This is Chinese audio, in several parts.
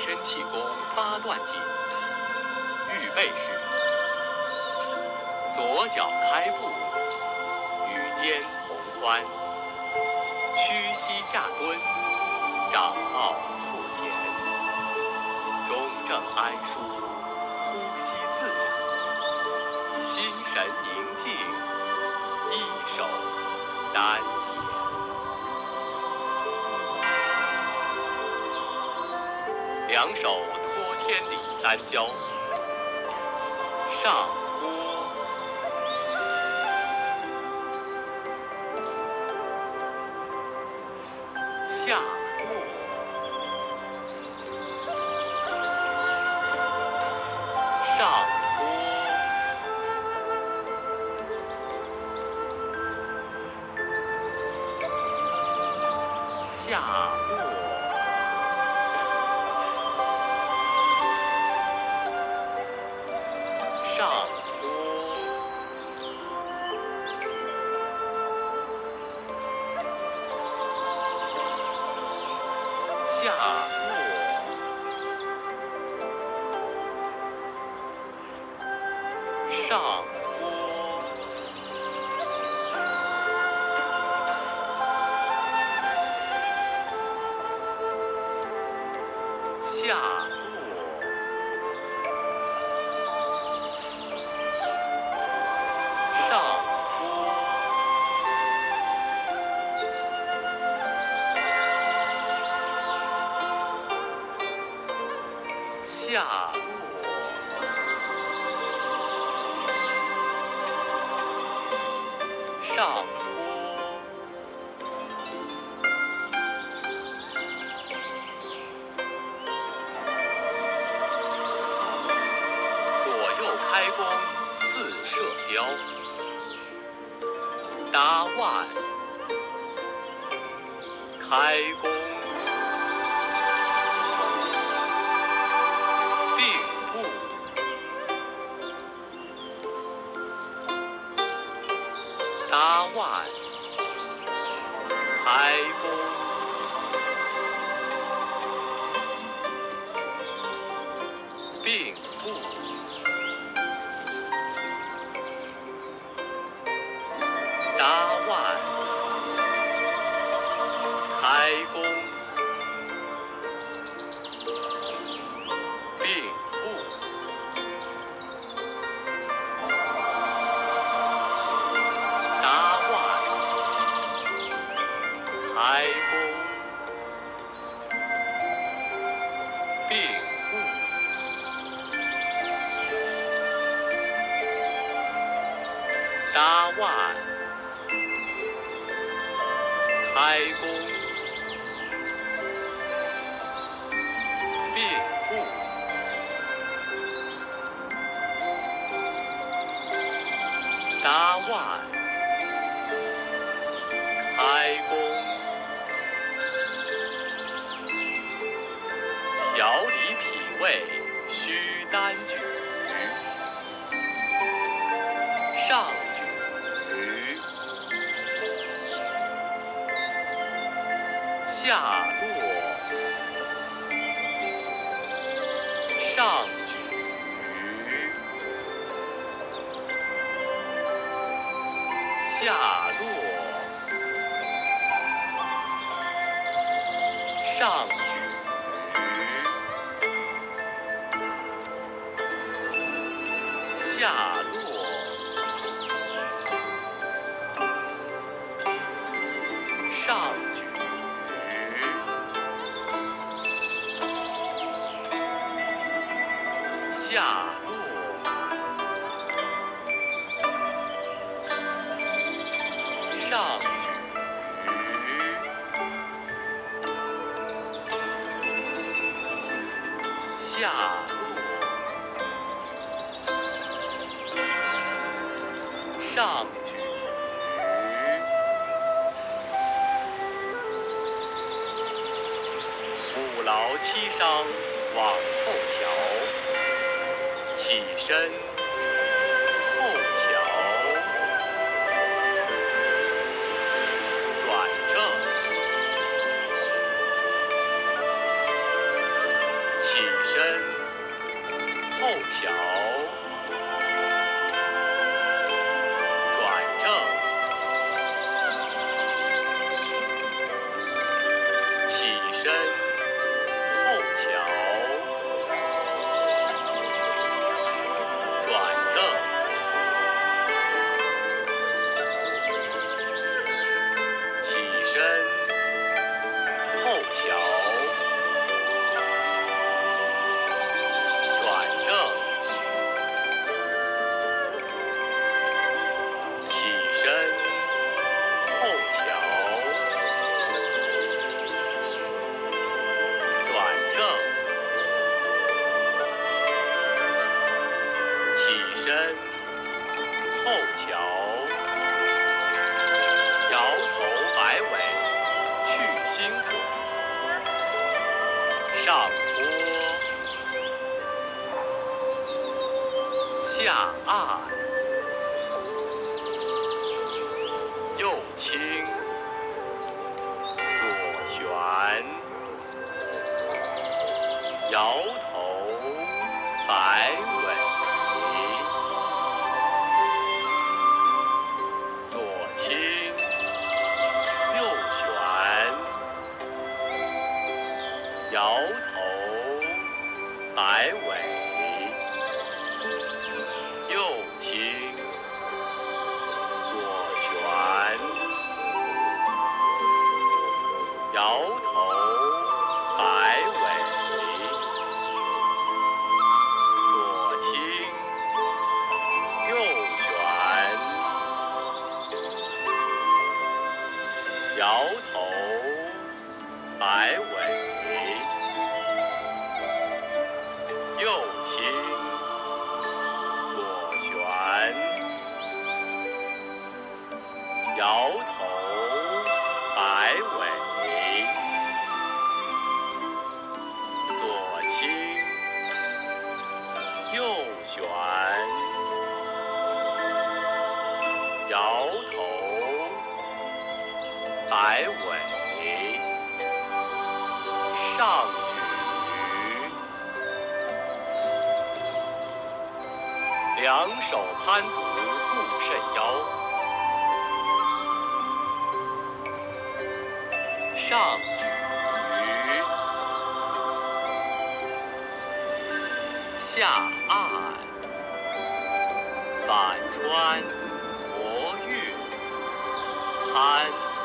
身气功八段锦。预备式：左脚开步，与肩同宽，屈膝下蹲，掌抱腹前，中正安舒，呼吸自然，心神宁静，一手丹田。两手托天理三交，上托，下落，上托，下落。上托，下落，上托，下落。上托，下落，上托，左右开弓四射雕。搭腕，开弓，并步，搭腕，开弓，并步。搭腕，开弓，并步，搭腕，开弓，并步，搭腕，开弓，并步，搭腕，开弓，调理脾胃，虚单举，上举，下落，上举，下落，上举，下落，上举。下落，上举，下落，上举，母劳七伤往后瞧。起身，后瞧，转正，起身后翘，摇头摆尾去心火，上坡下按，右倾左旋，摇头摆尾，左倾右旋，摇头摆尾，右倾左旋，摇头摆尾，左倾右旋，摇头摆尾，右倾左旋，摇头摆尾，左倾右旋，摇头摆尾，上举，两手攀足顾肾腰，上举，下按，反穿磨玉，攀足，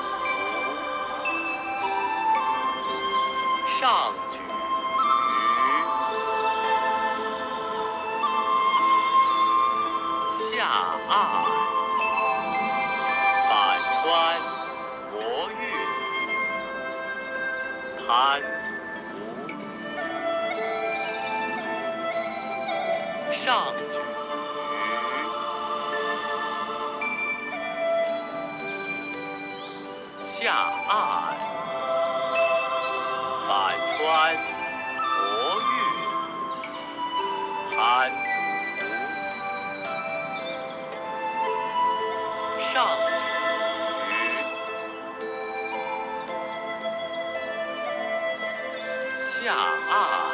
上举，下按，反穿磨玉，攀足，上举，下按，反穿磨玉，攀足，上举，下按，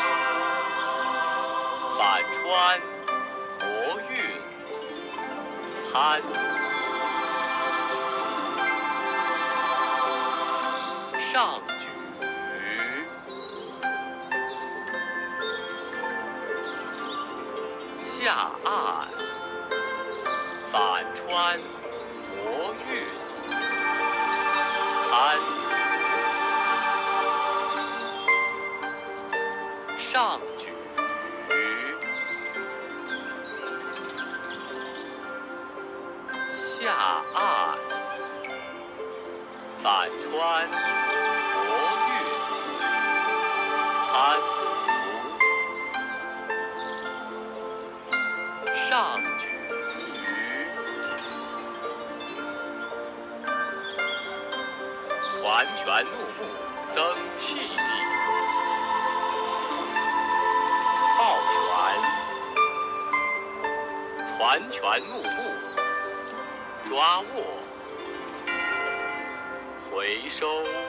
反穿磨玉，攀足，上举，下按，反穿磨玉，攀足，上举，下按，反穿磨玉，攀足，上举，攒拳怒目增气力，抱拳，攒拳怒目，抓握，回收，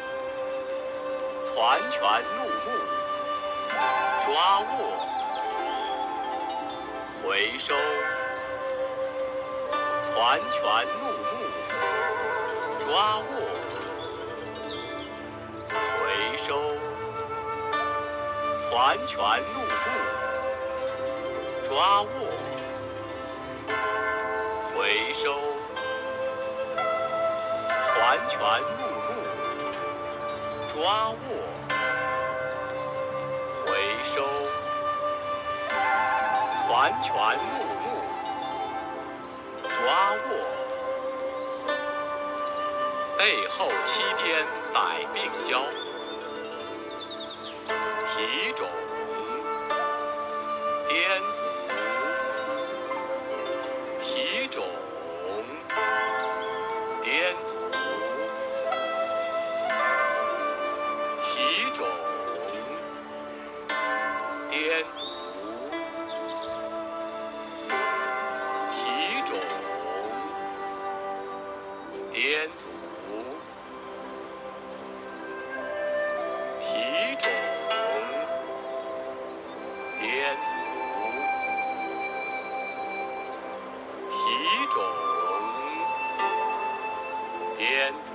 攒拳怒目，抓握，回收，攒拳怒目，抓握，回收，攒拳怒目，抓握，回收，攒拳怒目，抓握，回收，攒拳怒目，抓握，背后七颠百病消，提踵，颠足， 天祖，提踵，天祖，提踵，天祖，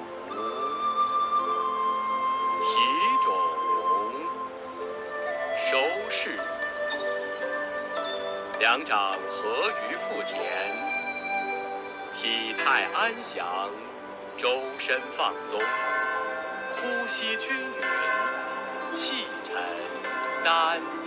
提踵，收势。两掌合于腹前，体态安详，周身放松，呼吸均匀，气沉丹